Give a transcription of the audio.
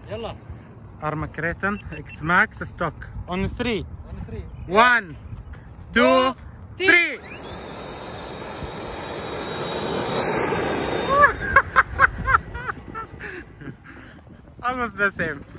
يلا. Arma Kraton X Max stock on 3. On 3. 1 2 3. Almost the same.